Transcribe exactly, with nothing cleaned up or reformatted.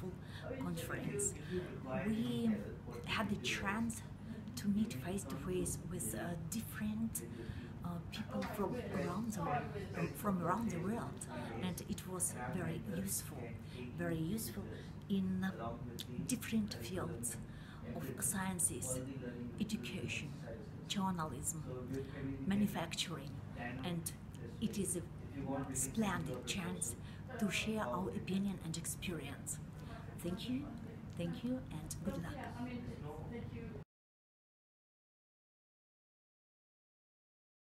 wonderful conference. We had the chance to meet face to face with uh, different uh, people from around the um, from around the world, and it was very useful, very useful in uh, different fields of sciences, education, journalism, manufacturing, and it is a splendid chance to share our opinion and experience. Thank you, thank you, and good luck.